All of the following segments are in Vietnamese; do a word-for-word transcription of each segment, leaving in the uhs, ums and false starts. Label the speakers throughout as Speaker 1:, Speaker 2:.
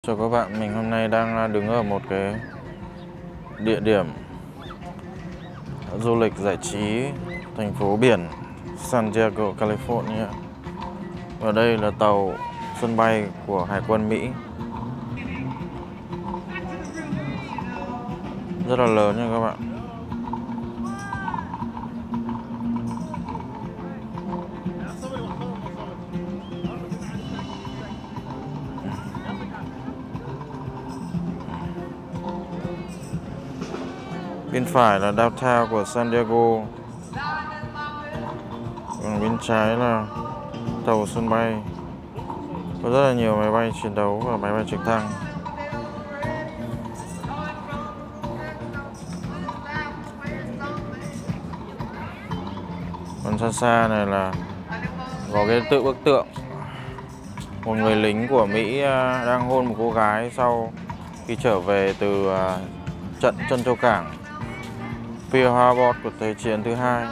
Speaker 1: Chào các bạn, mình hôm nay đang đứng ở một cái địa điểm du lịch giải trí thành phố biển San Diego, California. Và đây là tàu sân bay của Hải quân Mỹ. Rất là lớn nha các bạn. Bên phải là downtown của San Diego, còn bên trái là tàu sân bay. Có rất là nhiều máy bay chiến đấu và máy bay trực thăng. Còn xa xa này là có cái tự bức tượng một người lính của Mỹ đang hôn một cô gái sau khi trở về từ trận Trân Châu Cảng, Pearl Harbor của Thế chiến thứ hai.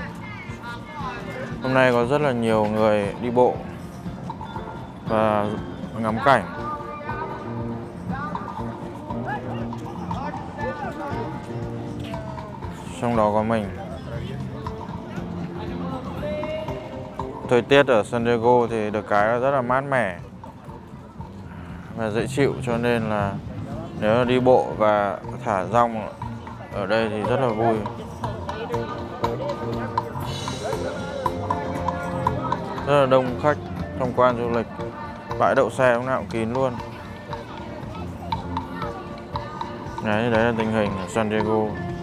Speaker 1: Hôm nay có rất là nhiều người đi bộ và ngắm cảnh. Trong đó có mình. Thời tiết ở San Diego thì được cái là rất là mát mẻ và dễ chịu, cho nên là nếu là đi bộ và thả rong ở đây thì rất là vui. Rất là đông khách tham quan du lịch, bãi đậu xe lúc nào cũng kín luôn. Đấy, đấy là tình hình ở San Diego.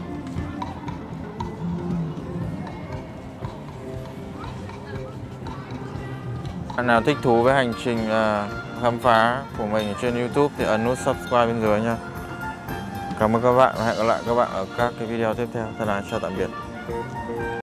Speaker 1: Bạn nào thích thú với hành trình uh, khám phá của mình trên YouTube thì ấn nút subscribe bên dưới nha. Cảm ơn các bạn và hẹn gặp lại các bạn ở các cái video tiếp theo. Thân ái chào tạm biệt.